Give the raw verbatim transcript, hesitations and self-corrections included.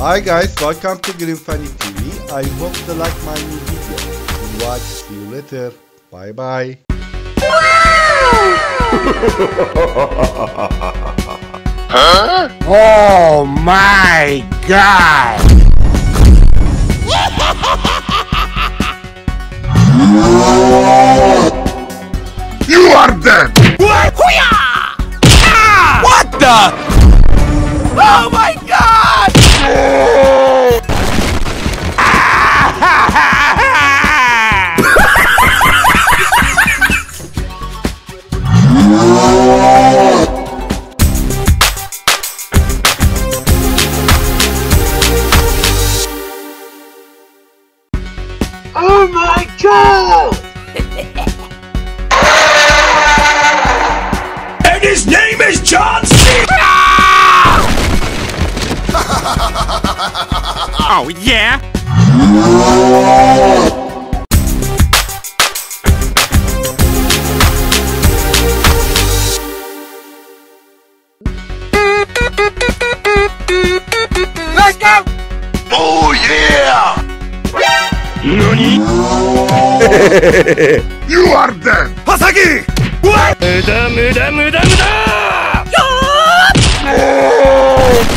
Hi guys, welcome to GreenFunnyTV. I hope you like my new video. Watch, see you later. Bye bye. Huh? Oh my god! You are dead! What? Ah! What the? Oh my god! Oh my god! And his name is John C. Oh yeah? Let's go! Oh yeah! Nani? You are dead! Hasagi! What? Muda, muda, muda, muda!